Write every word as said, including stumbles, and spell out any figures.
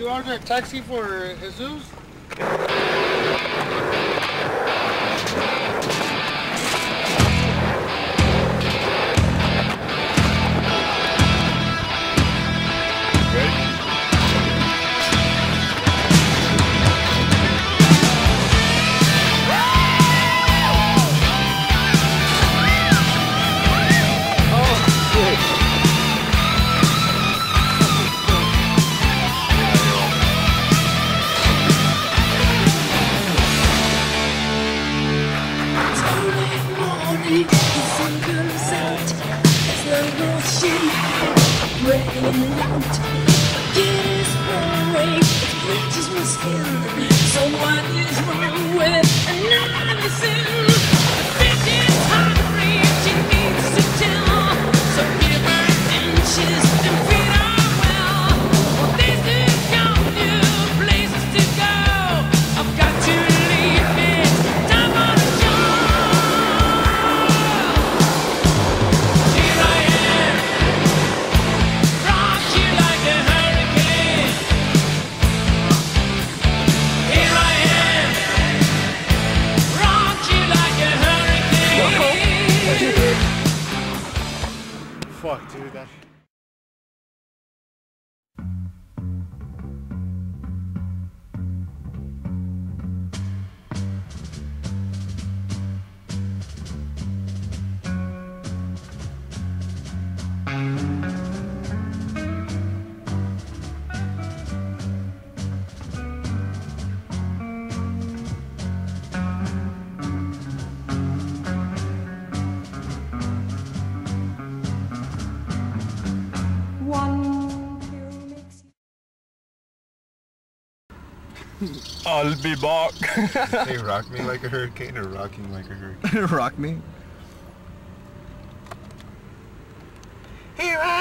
you order a taxi for Jesus? So what is wrong with another sin? This is hungry, she needs to tell. So give her inches and feed her well. Well, this is got new places to go. I've got to leave it. Time for the show. Here I am, rock you like a hurricane. Here I am, rock you like a hurricane. Fuck, dude, that. I'll be back. Hey, rock me like a hurricane or rocking like a hurricane? Rock me. Here I